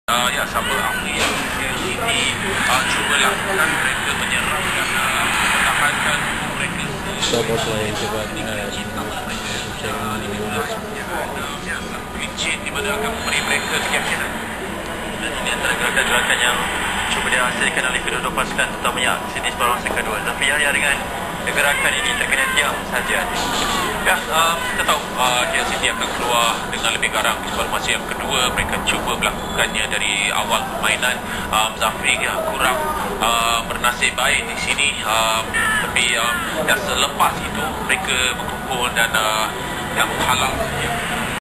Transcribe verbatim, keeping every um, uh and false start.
Uh, ya, Sabah Afri yang ini uh, cuba lakukan mereka menyerang dan uh, mempertahankan mereka Sabah selain cepat dengan cinta mereka uh, di mana Wincin di mana akan memberi mereka keyakinan. Dan ini antara gerakan-gerakan yang cuba dihasilkan oleh kedua-dua pasukan, terutamanya sini sebarang kedua. Tapi Yahya dengan gerakan ini terkena tiang saja. Ya, uh, kita tahu uh, K L City akan keluar dengan lebih garang di formasi yang kedua. Mereka cuba melakukannya dari awal permainan. um, Zafri ya, kurang uh, bernasib baik di sini, um, tapi um, dan selepas itu mereka berkumpul dan uh, yang menghalang